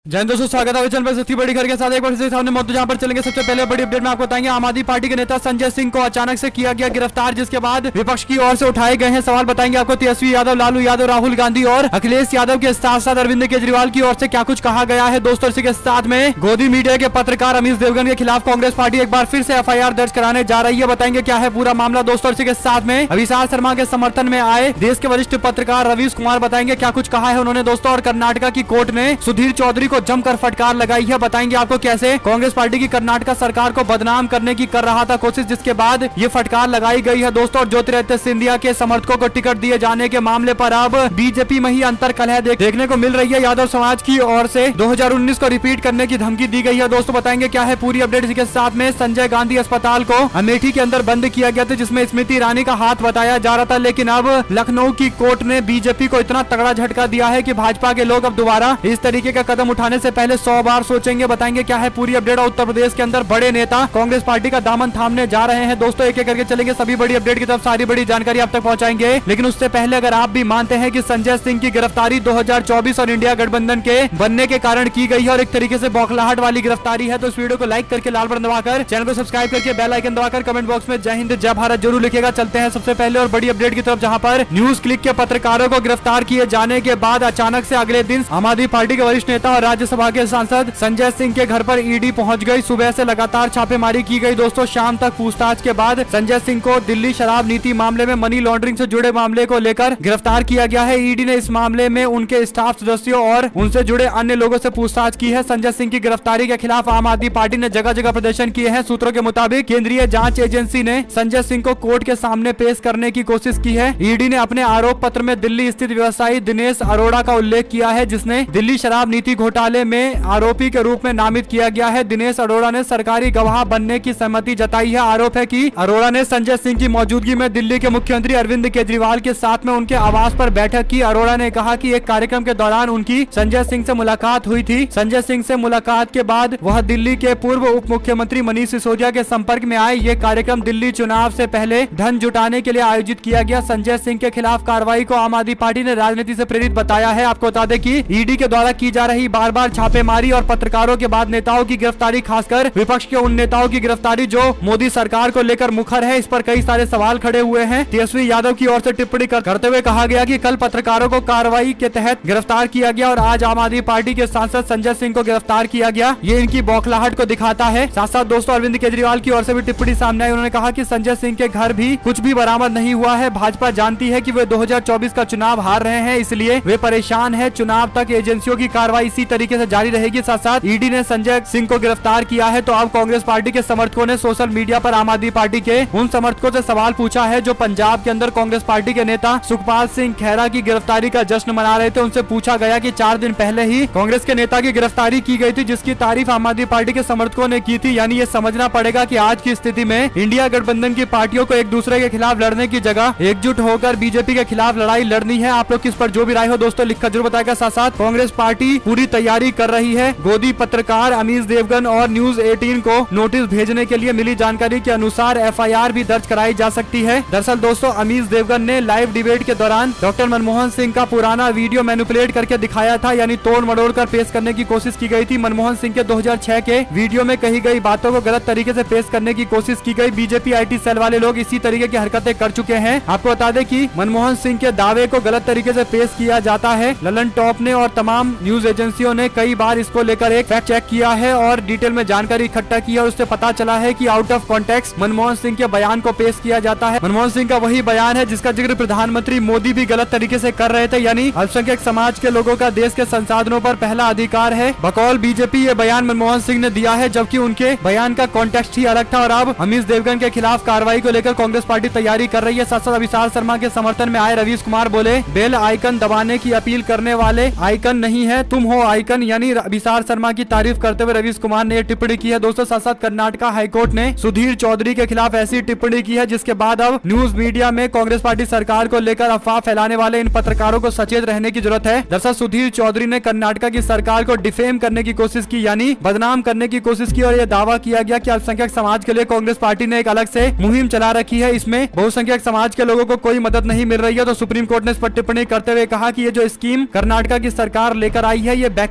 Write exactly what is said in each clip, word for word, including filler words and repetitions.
जय हिंद दोस्तों, स्वागत है चैनल पर। सस्ती बड़ी खबर के साथ एक बार फिर सामने मौजूद जहां पर चलेंगे। सबसे पहले बड़ी अपडेट में आपको बताएंगे, आम आदमी पार्टी के नेता संजय सिंह को अचानक से किया गया गिरफ्तार, जिसके बाद विपक्ष की ओर से उठाए गए हैं सवाल। बताएंगे आपको तेजस्वी यादव, लालू यादव, राहुल गांधी और अखिलेश यादव के साथ साथ अरविंद केजरीवाल की ओर से क्या कुछ कहा गया है। दोस्तों इसी के साथ में गोदी मीडिया के पत्रकार अमीश देवगन के खिलाफ कांग्रेस पार्टी एक बार फिर से एफ आई आर दर्ज कराने जा रही है। बताएंगे क्या है पूरा मामला। दोस्तों इसी के साथ में अभिसार शर्मा के समर्थन में आए देश के वरिष्ठ पत्रकार रवीश कुमार, बताएंगे क्या कुछ कहा है उन्होंने दोस्तों। और कर्नाटका की कोर्ट ने सुधीर चौधरी को जमकर फटकार लगाई है। बताएंगे आपको कैसे कांग्रेस पार्टी की कर्नाटका सरकार को बदनाम करने की कर रहा था कोशिश, जिसके बाद ये फटकार लगाई गई है दोस्तों। और ज्योतिरादित्य सिंधिया के समर्थकों को टिकट दिए जाने के मामले पर अब बीजेपी में ही अंतर कलह देख, देखने को मिल रही है। यादव समाज की ओर से दो हज़ार उन्नीस को रिपीट करने की धमकी दी गई है दोस्तों। बताएंगे क्या है पूरी अपडेट। इसी के साथ में संजय गांधी अस्पताल को अमेठी के अंदर बंद किया गया था, जिसमें स्मृति ईरानी का हाथ बताया जा रहा था, लेकिन अब लखनऊ की कोर्ट ने बीजेपी को इतना तगड़ा झटका दिया है कि भाजपा के लोग अब दोबारा इस तरीके का कदम उठाने से पहले सौ बार सोचेंगे। बताएंगे क्या है पूरी अपडेट। उत्तर प्रदेश के अंदर बड़े नेता कांग्रेस पार्टी का दामन थामने जा रहे हैं दोस्तों। एक एक करके चलेंगे, सभी बड़ी अपडेट की तरफ सारी बड़ी जानकारी आप तक पहुंचाएंगे। लेकिन उससे पहले अगर आप भी मानते हैं कि संजय सिंह की गिरफ्तारी दो हज़ार चौबीस और इंडिया गठबंधन के बनने के कारण की गई है और एक तरीके से बौखलाहट वाली गिरफ्तारी है, तो इस वीडियो को लाइक करके लाल बटन दबाकर चैनल को सब्सक्राइब करके बेल आइकन दबाकर कमेंट बॉक्स में जय हिंद जय भारत जरूर लिखेगा। चलते हैं सबसे पहले और बड़ी अपडेट की तरफ, जहां पर न्यूज क्लिक के पत्रकारों को गिरफ्तार किए जाने के बाद अचानक से अगले दिन आम आदमी पार्टी के वरिष्ठ नेता और राज्यसभा के सांसद संजय सिंह के घर पर ईडी पहुंच गई। सुबह से लगातार छापेमारी की गई दोस्तों। शाम तक पूछताछ के बाद संजय सिंह को दिल्ली शराब नीति मामले में मनी लॉन्ड्रिंग से जुड़े मामले को लेकर गिरफ्तार किया गया है। ईडी ने इस मामले में उनके स्टाफ सदस्यों और उनसे जुड़े अन्य लोगों से पूछताछ की है। संजय सिंह की गिरफ्तारी के खिलाफ आम आदमी पार्टी ने जगह जगह प्रदर्शन किए हैं। सूत्रों के मुताबिक केंद्रीय जांच एजेंसी ने संजय सिंह को कोर्ट के सामने पेश करने की कोशिश की है। ईडी ने अपने आरोप पत्र में दिल्ली स्थित व्यवसायी दिनेश अरोड़ा का उल्लेख किया है, जिसने दिल्ली शराब नीति घोटाले में आरोपी के रूप में नामित किया गया है। दिनेश अरोड़ा ने सरकारी गवाह बनने की सहमति जताई है। आरोप है कि अरोड़ा ने संजय सिंह की मौजूदगी में दिल्ली के मुख्यमंत्री अरविंद केजरीवाल के साथ में उनके आवास पर बैठक की। अरोड़ा ने कहा कि एक कार्यक्रम के दौरान उनकी संजय सिंह से मुलाकात हुई थी। संजय सिंह से मुलाकात के बाद वह दिल्ली के पूर्व उप मुख्यमंत्री मनीष सिसोदिया के संपर्क में आए। ये कार्यक्रम दिल्ली चुनाव से पहले धन जुटाने के लिए आयोजित किया गया। संजय सिंह के खिलाफ कार्रवाई को आम आदमी पार्टी ने राजनीति से प्रेरित बताया है। आपको बता दें कि ईडी के द्वारा की जा रही बार बार छापेमारी और पत्रकारों के बाद नेताओं की गिरफ्तारी, खासकर विपक्ष के उन नेताओं की गिरफ्तारी जो मोदी सरकार को लेकर मुखर है, इस पर कई सारे सवाल खड़े हुए हैं। तेजस्वी यादव की ओर से टिप्पणी कर, करते हुए कहा गया कि कल पत्रकारों को कार्रवाई के तहत गिरफ्तार किया गया और आज आम आदमी पार्टी के सांसद संजय सिंह को गिरफ्तार किया गया। ये इनकी बौखलाहट को दिखाता है। साथ साथ दोस्तों अरविंद केजरीवाल की ओर से भी टिप्पणी सामने आई। उन्होंने कहा कि संजय सिंह के घर भी कुछ भी बरामद नहीं हुआ है। भाजपा जानती है कि वे दो हज़ार चौबीस का चुनाव हार रहे हैं, इसलिए वे परेशान है। चुनाव तक एजेंसियों की कार्रवाई इसी तरीके से जारी रहेगी। साथ साथ ईडी ने संजय सिंह को गिरफ्तार किया है। तो अब कांग्रेस पार्टी के समर्थकों ने सोशल मीडिया पर आम आदमी पार्टी के उन समर्थकों से सवाल पूछा है जो पंजाब के अंदर कांग्रेस पार्टी के नेता सुखपाल सिंह खैरा की गिरफ्तारी का जश्न मना रहे थे। उनसे पूछा गया कि चार दिन पहले ही कांग्रेस के नेता की गिरफ्तारी की गई थी, जिसकी तारीफ आम आदमी पार्टी के समर्थकों ने की थी। यानी ये समझना पड़ेगा कि आज की स्थिति में इंडिया गठबंधन की पार्टियों को एक दूसरे के खिलाफ लड़ने की जगह एकजुट होकर बीजेपी के खिलाफ लड़ाई लड़नी है। आप लोग किस पर जो भी राय हो दोस्तों लिखकर जरूर बताएगा। साथ साथ कांग्रेस पार्टी पूरी तैयारी कर रही है। गोदी पत्रकार अमीश देवगन और न्यूज अठारह को नोटिस भेजने के लिए मिली जानकारी के अनुसार एफ आई आर भी दर्ज कराई जा सकती है। दरअसल दोस्तों अमीश देवगन ने लाइव डिबेट के दौरान डॉक्टर मनमोहन सिंह का पुराना वीडियो मैनिपुलेट करके दिखाया था, यानी तोड़ मरोड़ कर पेश करने की कोशिश की गई थी। मनमोहन सिंह के दो हज़ार छह के वीडियो में कही गई बातों को गलत तरीके से पेश करने की कोशिश की गई। बीजेपी आई टी सेल वाले लोग इसी तरीके की हरकतें कर चुके हैं। आपको बता दें कि मनमोहन सिंह के दावे को गलत तरीके से पेश किया जाता है। ललन टॉप ने और तमाम न्यूज एजेंसियों ने कई बार इसको लेकर एक फैक्ट चेक किया है और डिटेल में जानकारी इकट्ठा की है और उससे पता चला है कि out of context Manmohan Singh के बयान को पेश किया जाता है। मनमोहन सिंह का वही बयान है जिसका जिक्र प्रधानमंत्री मोदी भी गलत तरीके से कर रहे थे, यानी अल्पसंख्यक समाज के लोगों का देश के संसाधनों पर पहला अधिकार है। बकौल बीजेपी ये बयान मनमोहन सिंह ने दिया है, जबकि उनके बयान का कॉन्टेक्स्ट ही अलग था। और अब अमीश देवगन के खिलाफ कार्रवाई को लेकर कांग्रेस पार्टी तैयारी कर रही है। साथ साथ अभिसार शर्मा के समर्थन में आए रवीश कुमार बोले, बेल आइकन दबाने की अपील करने वाले आइकन नहीं है, तुम हो आइकन। यानी अभिसार शर्मा की तारीफ करते हुए रवीश कुमार ने टिप्पणी की है। दोस्तों साथ साथ कर्नाटका हाईकोर्ट ने सुधीर चौधरी के खिलाफ ऐसी टिप्पणी की है, जिसके बाद अब न्यूज मीडिया में कांग्रेस पार्टी सरकार को लेकर अफवाह फैलाने वाले इन पत्रकारों को सचेत रहने की जरूरत है। दरअसल सुधीर चौधरी ने कर्नाटका की सरकार को डिफेम करने की कोशिश की, यानी बदनाम करने की कोशिश की और यह दावा किया गया कि अल्पसंख्यक समाज के लिए कांग्रेस पार्टी ने एक अलग से मुहिम चला रखी है। इसमें बहुसंख्यक समाज के लोगों को कोई मदद नहीं मिल रही है। तो सुप्रीम कोर्ट ने इस पर टिप्पणी करते हुए कहा कि ये जो स्कीम कर्नाटका की सरकार लेकर आई है, ये बैकवर्ड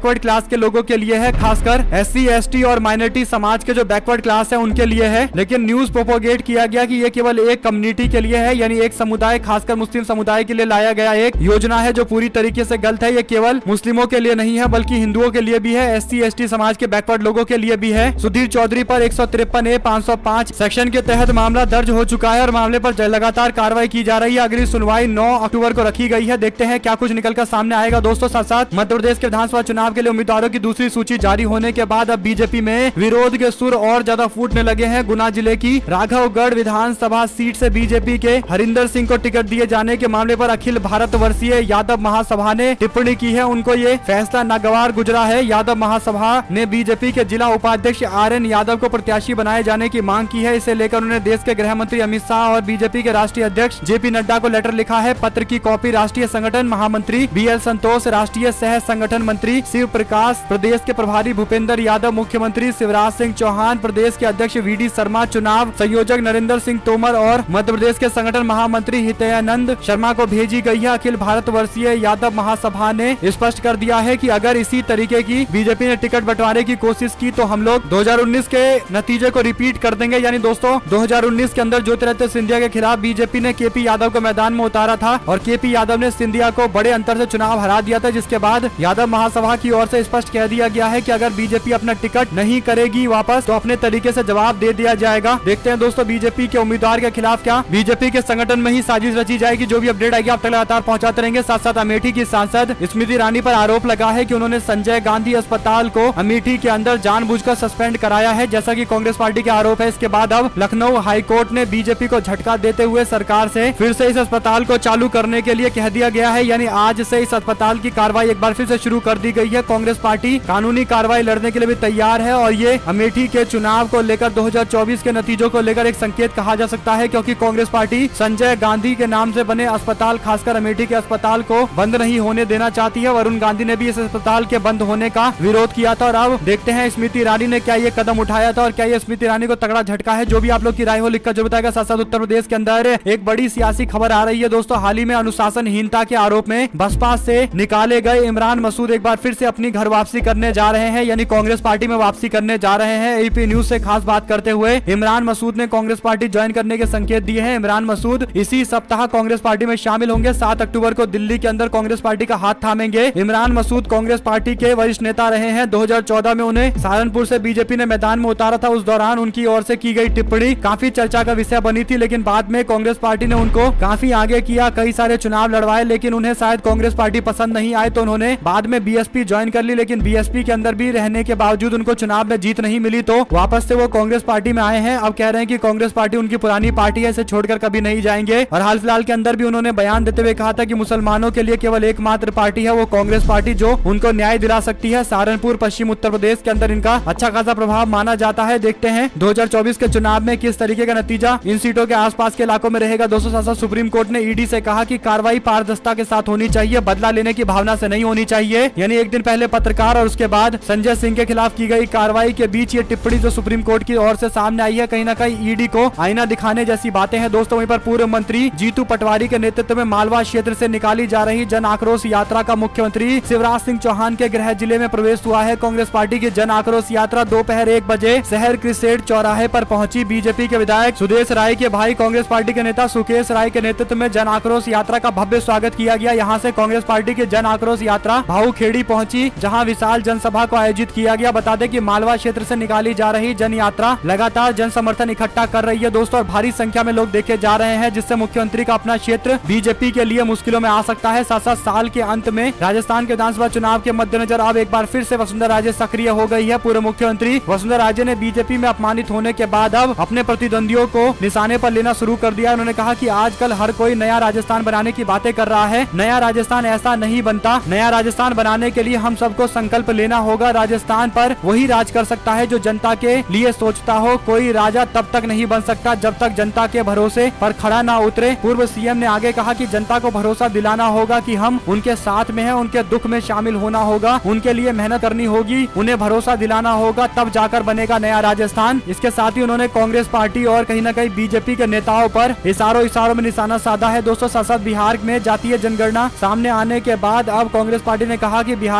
बैकवर्ड क्लास के लोगों के लिए है, खासकर एस सी एस टी और माइनॉरिटी समाज के जो बैकवर्ड क्लास है उनके लिए है। लेकिन न्यूज प्रोपोगेट किया गया कि ये केवल एक कम्युनिटी के लिए है, यानी एक समुदाय, खासकर मुस्लिम समुदाय के लिए लाया गया एक योजना है, जो पूरी तरीके से गलत है। ये केवल मुस्लिमों के लिए नहीं है बल्कि हिंदुओं के लिए भी है, एस सी एस टी समाज के बैकवर्ड लोगों के लिए भी है। सुधीर चौधरी पर एक सौ तिरपन ए पाँच सौ पाँच सेक्शन के तहत मामला दर्ज हो चुका है और मामले पर लगातार कार्रवाई की जा रही है। अगली सुनवाई नौ अक्टूबर को रखी गई है। देखते हैं क्या कुछ निकलकर सामने आएगा। दोस्तों, साथ साथ मध्य प्रदेश के विधानसभा चुनाव के लिए उम्मीदवारों की दूसरी सूची जारी होने के बाद अब बीजेपी में विरोध के सुर और ज्यादा फूटने लगे हैं। गुना जिले की राघवगढ़ विधानसभा सीट से बीजेपी के हरिंदर सिंह को टिकट दिए जाने के मामले पर अखिल भारत वर्षीय यादव महासभा ने टिप्पणी की है। उनको ये फैसला नागवार गुजरा है। यादव महासभा ने बीजेपी के जिला उपाध्यक्ष आर एन यादव को प्रत्याशी बनाए जाने की मांग की है। इसे लेकर उन्होंने देश के गृह मंत्री अमित शाह और बीजेपी के राष्ट्रीय अध्यक्ष जेपी नड्डा को लेटर लिखा है। पत्र की कॉपी राष्ट्रीय संगठन महामंत्री बी एल संतोष, राष्ट्रीय सह संगठन मंत्री शिव प्रकाश, प्रदेश के प्रभारी भूपेंद्र यादव, मुख्यमंत्री शिवराज सिंह चौहान, प्रदेश के अध्यक्ष वी डी शर्मा, चुनाव संयोजक नरेंद्र सिंह तोमर और मध्य प्रदेश के संगठन महामंत्री हितयानंद शर्मा को भेजी गई है। अखिल भारत वर्षीय यादव महासभा ने स्पष्ट कर दिया है कि अगर इसी तरीके की बीजेपी ने टिकट बंटवारे की कोशिश की तो हम लोग दो हज़ार उन्नीस के नतीजे को रिपीट कर देंगे। यानी दोस्तों, दो हज़ार उन्नीस के अंदर ज्योतिरादित्य सिंधिया के खिलाफ बीजेपी ने केपी यादव को मैदान में उतारा था और केपी यादव ने सिंधिया को बड़े अंतर से चुनाव हरा दिया था, जिसके बाद यादव महासभा की ओर से स्पष्ट कह दिया गया है कि अगर बीजेपी अपना टिकट नहीं करेगी वापस तो अपने तरीके से जवाब दे दिया जाएगा। देखते हैं दोस्तों, बीजेपी के उम्मीदवार के खिलाफ क्या बीजेपी के संगठन में ही साजिश रची जाएगी। जो भी अपडेट आएगी आप तक लगातार पहुंचाते रहेंगे। साथ साथ अमेठी की सांसद स्मृति ईरानी पर आरोप लगा है कि उन्होंने संजय गांधी अस्पताल को अमेठी के अंदर जानबूझकर सस्पेंड कराया है, जैसा कि कांग्रेस पार्टी के आरोप है। इसके बाद अब लखनऊ हाईकोर्ट ने बीजेपी को झटका देते हुए सरकार से फिर से इस अस्पताल को चालू करने के लिए कह दिया गया है। यानी आज से इस अस्पताल की कार्रवाई एक बार फिर से शुरू कर दी गई है। कांग्रेस पार्टी कानूनी कार्रवाई लड़ने के लिए भी तैयार है और ये अमेठी के चुनाव को लेकर दो हज़ार चौबीस के नतीजों को लेकर एक संकेत कहा जा सकता है, क्योंकि कांग्रेस पार्टी संजय गांधी के नाम से बने अस्पताल, खासकर अमेठी के अस्पताल को बंद नहीं होने देना चाहती है। वरुण गांधी ने भी इस अस्पताल के बंद होने का विरोध किया था और अब देखते हैं स्मृति ईरानी ने क्या ये कदम उठाया था और क्या ये स्मृति ईरानी को तगड़ा झटका है। जो भी आप लोग की राय हो लिखकर जो बताएगा। साथ साथ उत्तर प्रदेश के अंदर एक बड़ी सियासी खबर आ रही है दोस्तों। हाल ही में अनुशासनहीनता के आरोप में बसपा से निकाले गए इमरान मसूद एक बार फिर से अपनी घर वापसी करने जा रहे हैं, यानी कांग्रेस पार्टी में वापसी करने जा रहे हैं। एपी न्यूज से खास बात करते हुए इमरान मसूद ने कांग्रेस पार्टी ज्वाइन करने के संकेत दिए हैं। इमरान मसूद इसी सप्ताह कांग्रेस पार्टी में शामिल होंगे। सात अक्टूबर को दिल्ली के अंदर कांग्रेस पार्टी का हाथ थामेंगे। इमरान मसूद कांग्रेस पार्टी के वरिष्ठ नेता रहे हैं। दो हज़ार चौदह में उन्हें सहारनपुर से बीजेपी ने मैदान में उतारा था। उस दौरान उनकी ओर से की गई टिप्पणी काफी चर्चा का विषय बनी थी, लेकिन बाद में कांग्रेस पार्टी ने उनको काफी आगे किया, कई सारे चुनाव लड़वाए, लेकिन उन्हें शायद कांग्रेस पार्टी पसंद नहीं आए तो उन्होंने बाद में बीएसपी ज्वाइन कर ली। लेकिन बीएसपी के अंदर भी रहने के बावजूद उनको चुनाव में जीत नहीं मिली तो वापस से वो कांग्रेस पार्टी में आए हैं। अब कह रहे हैं कि कांग्रेस पार्टी उनकी पुरानी पार्टी है, इसे छोड़कर कभी नहीं जाएंगे। और हाल फिलहाल के अंदर भी उन्होंने बयान देते हुए कहा था कि मुसलमानों के लिए केवल एकमात्र पार्टी है वो कांग्रेस पार्टी, जो उनको न्याय दिला सकती है। सहारनपुर पश्चिम उत्तर प्रदेश के अंदर इनका अच्छा खासा प्रभाव माना जाता है। देखते हैं दो हज़ार चौबीस के चुनाव में किस तरीके का नतीजा इन सीटों के आसपास के इलाकों में रहेगा। दोस्तों, साथ साथ सुप्रीम कोर्ट ने ईडी से कहा कि कार्रवाई पारदर्शिता के साथ होनी चाहिए, बदला लेने की भावना से नहीं होनी चाहिए। यानी एक दिन पहले पत्रकार और उसके बाद संजय सिंह के खिलाफ की गई कार्रवाई के बीच ये टिप्पणी जो सुप्रीम कोर्ट की ओर से सामने आई है, कहीं ना कहीं ईडी को आईना दिखाने जैसी बातें हैं। दोस्तों, वहीं पर पूर्व मंत्री जीतू पटवारी के नेतृत्व में मालवा क्षेत्र से निकाली जा रही जन आक्रोश यात्रा का मुख्यमंत्री शिवराज सिंह चौहान के गृह जिले में प्रवेश हुआ है। कांग्रेस पार्टी की जन आक्रोश यात्रा दोपहर एक बजे शहर क्रिसेड चौराहे पर पहुंची। बीजेपी के विधायक सुदेश राय के भाई कांग्रेस पार्टी के नेता सुकेश राय के नेतृत्व में जन आक्रोश यात्रा का भव्य स्वागत किया गया। यहाँ से कांग्रेस पार्टी की जन आक्रोश यात्रा भाऊखेड़ी पहुंची, जहां विशाल जनसभा को आयोजित किया गया। बता दें कि मालवा क्षेत्र से निकाली जा रही जन यात्रा लगातार जन समर्थन इकट्ठा कर रही है दोस्तों, और भारी संख्या में लोग देखे जा रहे हैं, जिससे मुख्यमंत्री का अपना क्षेत्र बीजेपी के लिए मुश्किलों में आ सकता है। साथ साथ साल के अंत में राजस्थान के विधानसभा चुनाव के मद्देनजर अब एक बार फिर से वसुंधरा राजे सक्रिय हो गई है। पूर्व मुख्यमंत्री वसुंधरा राजे ने बीजेपी में अपमानित होने के बाद अब अपने प्रतिद्वंदियों को निशाने पर लेना शुरू कर दिया। उन्होंने कहा कि आजकल हर कोई नया राजस्थान बनाने की बातें कर रहा है। नया राजस्थान ऐसा नहीं बनता। नया राजस्थान बनाने के लिए हम सबको संकल्प लेना होगा। राजस्थान पर वही राज कर सकता है जो जनता के लिए सोचता हो। कोई राजा तब तक नहीं बन सकता जब तक जनता के भरोसे पर खड़ा ना उतरे। पूर्व सीएम ने आगे कहा कि जनता को भरोसा दिलाना होगा कि हम उनके साथ में हैं, उनके दुख में शामिल होना होगा, उनके लिए मेहनत करनी होगी, उन्हें भरोसा दिलाना होगा, तब जाकर बनेगा नया राजस्थान। इसके साथ ही उन्होंने कांग्रेस पार्टी और कहीं न कहीं बीजेपी के नेताओं पर इशारों इशारों में निशाना साधा है। दोस्तों, साथ साथ बिहार में जातीय जनगणना सामने आने के बाद अब कांग्रेस पार्टी ने कहा कि बिहार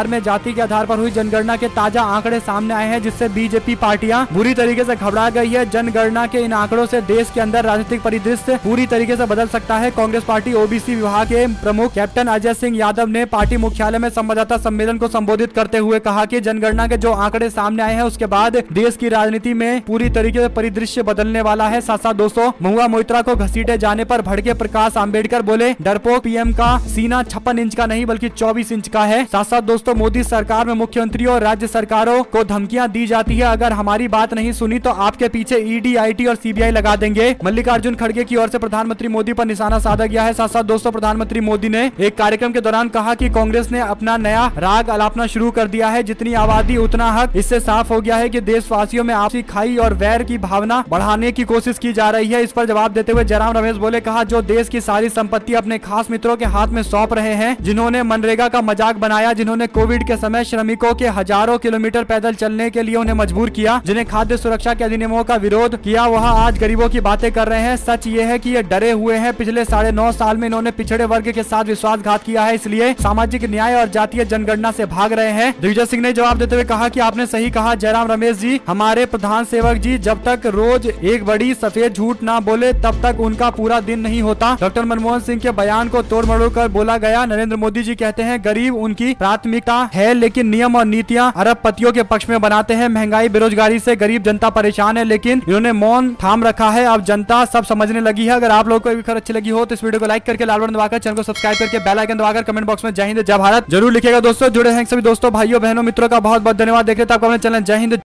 बिहार में जाति के आधार पर हुई जनगणना के ताजा आंकड़े सामने आए हैं, जिससे बीजेपी पार्टियां बुरी तरीके से घबरा गई है। जनगणना के इन आंकड़ों से देश के अंदर राजनीतिक परिदृश्य पूरी तरीके से बदल सकता है। कांग्रेस पार्टी ओबीसी विभाग के प्रमुख कैप्टन अजय सिंह यादव ने पार्टी मुख्यालय में संवाददाता सम्मेलन को संबोधित करते हुए कहा कि जनगणना के जो आंकड़े सामने आए हैं उसके बाद देश की राजनीति में पूरी तरीके से परिदृश्य बदलने वाला है। साथ साथ दोस्तों, महुआ मोइत्रा को घसीटे जाने पर भड़के प्रकाश आंबेडकर, बोले डरपोक पीएम का सीना छप्पन इंच का नहीं बल्कि चौबीस इंच का है। साथ साथ दोस्तों, मोदी सरकार में मुख्यमंत्रियों और राज्य सरकारों को धमकियां दी जाती है, अगर हमारी बात नहीं सुनी तो आपके पीछे ईडी, आईटी और सीबीआई लगा देंगे। मल्लिकार्जुन खड़गे की ओर से प्रधानमंत्री मोदी पर निशाना साधा गया है। साथ साथ दोस्तों, प्रधानमंत्री मोदी ने एक कार्यक्रम के दौरान कहा कि कांग्रेस ने अपना नया राग अलापना शुरू कर दिया है, जितनी आबादी उतना हक। इससे साफ हो गया है कि देशवासियों में आपसी खाई और वैर की भावना बढ़ाने की कोशिश की जा रही है। इस पर जवाब देते हुए जयराम रमेश बोले, कहा जो देश की सारी संपत्ति अपने खास मित्रों के हाथ में सौंप रहे हैं, जिन्होंने मनरेगा का मजाक बनाया, जिन्होंने कोविड के समय श्रमिकों के हजारों किलोमीटर पैदल चलने के लिए उन्हें मजबूर किया, जिन्हें खाद्य सुरक्षा के अधिनियमों का विरोध किया, वह आज गरीबों की बातें कर रहे हैं। सच ये है कि ये डरे हुए हैं। पिछले साढ़े नौ साल में इन्होंने पिछड़े वर्ग के साथ विश्वासघात किया है, इसलिए सामाजिक न्याय और जातीय जनगणना से भाग रहे हैं। दिग्विजय सिंह ने जवाब देते हुए कहा कि आपने सही कहा जयराम रमेश जी, हमारे प्रधान सेवक जी जब तक रोज एक बड़ी सफेद झूठ ना बोले तब तक उनका पूरा दिन नहीं होता। डॉक्टर मनमोहन सिंह के बयान को तोड़ मरोड़ कर बोला गया। नरेंद्र मोदी जी कहते हैं गरीब उनकी प्राथमिकता है, लेकिन नियम और नीतियां अरबपतियों के पक्ष में बनाते हैं। महंगाई बेरोजगारी से गरीब जनता परेशान है, लेकिन इन्होंने मौन थाम रखा है। अब जनता सब समझने लगी है। अगर आप लोगों को खबर अच्छी लगी हो तो इस वीडियो को लाइक करके लाल बटन दबाकर चैनल को सब्सक्राइब करके बेल आइकन दबाकर कमेंट बॉक्स में जय हिंद जय भारत जरूर लिखेगा। दोस्तों, जुड़े हैं सभी दोस्तों, भाइयों, बहनों, मित्रों का बहुत बहुत धन्यवाद। देख रहे थे आपका अपना चैनल जय हिंद।